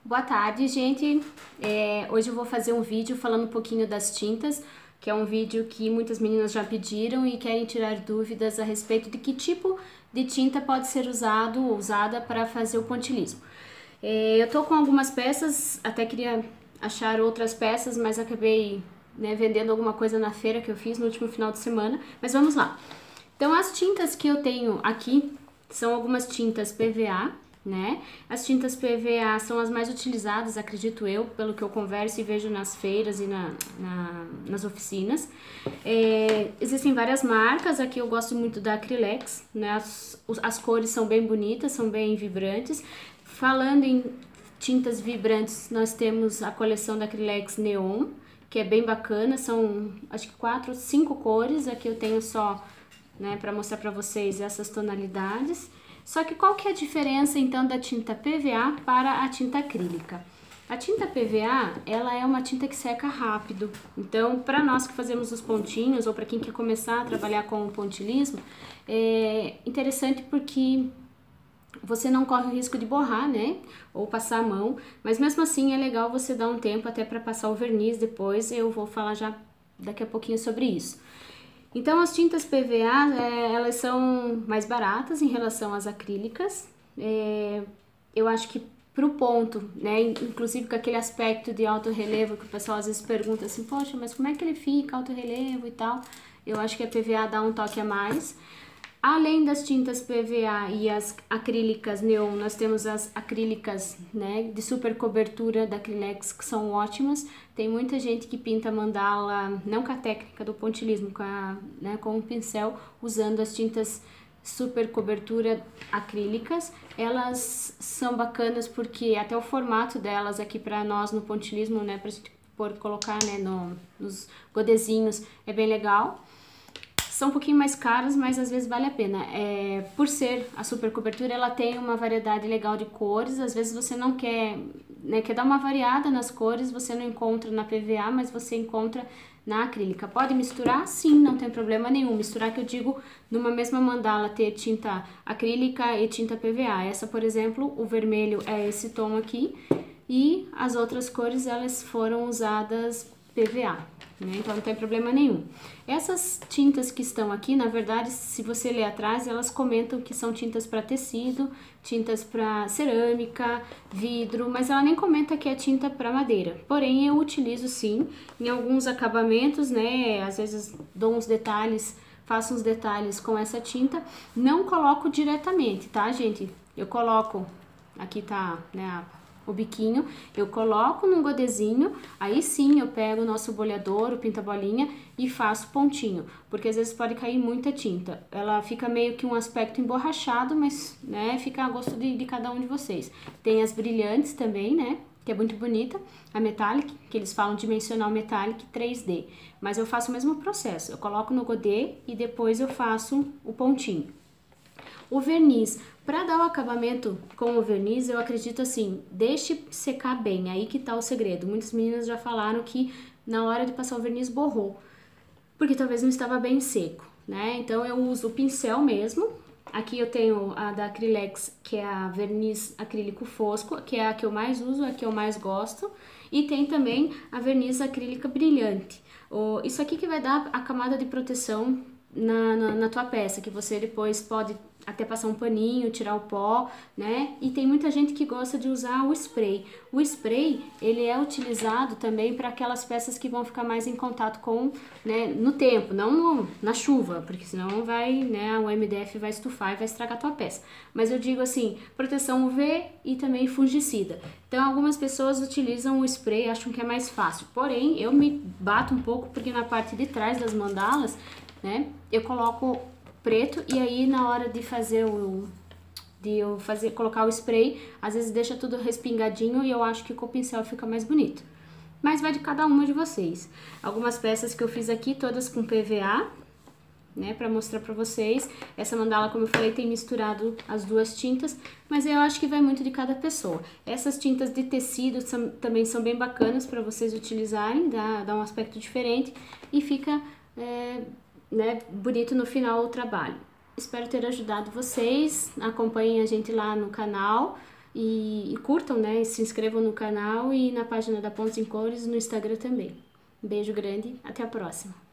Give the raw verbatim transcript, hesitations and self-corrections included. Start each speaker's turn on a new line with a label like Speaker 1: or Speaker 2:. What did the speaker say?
Speaker 1: Boa tarde, gente. É, hoje eu vou fazer um vídeo falando um pouquinho das tintas, que é um vídeo que muitas meninas já pediram e querem tirar dúvidas a respeito de que tipo de tinta pode ser usado ou usada para fazer o pontilhismo. É, eu tô com algumas peças, até queria achar outras peças, mas acabei, né, vendendo alguma coisa na feira que eu fiz no último final de semana. Mas vamos lá. Então, as tintas que eu tenho aqui são algumas tintas P V A, né? As tintas P V A são as mais utilizadas, acredito eu, pelo que eu converso e vejo nas feiras e na, na, nas oficinas. É, existem várias marcas, aqui eu gosto muito da Acrylex, né? As, as cores são bem bonitas, são bem vibrantes. Falando em tintas vibrantes, nós temos a coleção da Acrylex Neon, que é bem bacana, são acho que quatro, cinco cores, aqui eu tenho só, né, para mostrar para vocês essas tonalidades. Só que qual que é a diferença então da tinta P V A para a tinta acrílica? A tinta P V A, ela é uma tinta que seca rápido. Então, para nós que fazemos os pontinhos ou para quem quer começar a trabalhar com o pontilhismo, é interessante porque você não corre o risco de borrar, né? Ou passar a mão, mas mesmo assim é legal você dar um tempo até para passar o verniz depois. Eu vou falar já daqui a pouquinho sobre isso. Então, as tintas P V A, é, elas são mais baratas em relação às acrílicas. É, eu acho que pro ponto, né, inclusive com aquele aspecto de alto relevo que o pessoal às vezes pergunta assim, poxa, mas como é que ele fica alto relevo e tal? Eu acho que a P V A dá um toque a mais. Além das tintas P V A e as acrílicas neon, nós temos as acrílicas, né, de super cobertura da Acrylex, que são ótimas. Tem muita gente que pinta mandala, não com a técnica do pontilhismo, com, a, né, com o pincel, usando as tintas super cobertura acrílicas. Elas são bacanas porque até o formato delas aqui para nós no pontilhismo, né, pra gente por colocar, né, no, nos godezinhos, é bem legal. São um pouquinho mais caras, mas às vezes vale a pena. É, por ser a super cobertura, ela tem uma variedade legal de cores. Às vezes você não quer, né, quer dar uma variada nas cores, você não encontra na P V A, mas você encontra na acrílica. Pode misturar? Sim, não tem problema nenhum. Misturar que eu digo numa mesma mandala ter tinta acrílica e tinta P V A. Essa, por exemplo, o vermelho é esse tom aqui e as outras cores elas foram usadas P V A. Né? Então não tem problema nenhum. Essas tintas que estão aqui, na verdade, se você ler atrás, elas comentam que são tintas para tecido, tintas para cerâmica, vidro, mas ela nem comenta que é tinta para madeira. Porém, eu utilizo sim em alguns acabamentos, né? Às vezes dou uns detalhes, faço uns detalhes com essa tinta. Não coloco diretamente, tá, gente? Eu coloco, aqui tá, né, a o biquinho, eu coloco num godezinho, aí sim eu pego o nosso bolhador, o pinta-bolinha e faço pontinho, porque às vezes pode cair muita tinta. Ela fica meio que um aspecto emborrachado, mas, né, fica a gosto de, de cada um de vocês. Tem as brilhantes também, né, que é muito bonita, a metallic, que eles falam dimensional metallic três D, mas eu faço o mesmo processo, eu coloco no godê e depois eu faço o pontinho. O verniz, para dar o acabamento com o verniz, eu acredito assim, deixe secar bem, aí que tá o segredo. Muitas meninas já falaram que na hora de passar o verniz borrou, porque talvez não estava bem seco, né? Então eu uso o pincel mesmo. Aqui eu tenho a da Acrylex, que é a verniz acrílico fosco, que é a que eu mais uso, a que eu mais gosto. E tem também a verniz acrílica brilhante. Isso aqui que vai dar a camada de proteção na, na, na tua peça, que você depois pode até passar um paninho, tirar o pó, né? E tem muita gente que gosta de usar o spray. O spray, ele é utilizado também para aquelas peças que vão ficar mais em contato com, né, no tempo, não no, na chuva, porque senão vai, né, o M D F vai estufar e vai estragar a tua peça. Mas eu digo assim, proteção U V e também fungicida. Então, algumas pessoas utilizam o spray, acham que é mais fácil. Porém, eu me bato um pouco porque na parte de trás das mandalas, né, eu coloco preto e aí na hora de fazer o de eu fazer colocar o spray, às vezes deixa tudo respingadinho e eu acho que com o pincel fica mais bonito. Mas vai de cada uma de vocês. Algumas peças que eu fiz aqui todas com P V A, né, para mostrar para vocês. Essa mandala, como eu falei, tem misturado as duas tintas, mas eu acho que vai muito de cada pessoa. Essas tintas de tecido são, também são bem bacanas para vocês utilizarem, dá, dá um aspecto diferente e fica é, né, bonito no final o trabalho. Espero ter ajudado vocês, acompanhem a gente lá no canal, E, e curtam, né? E se inscrevam no canal e na página da Pontos em Cores no Instagram também. Um beijo grande, até a próxima!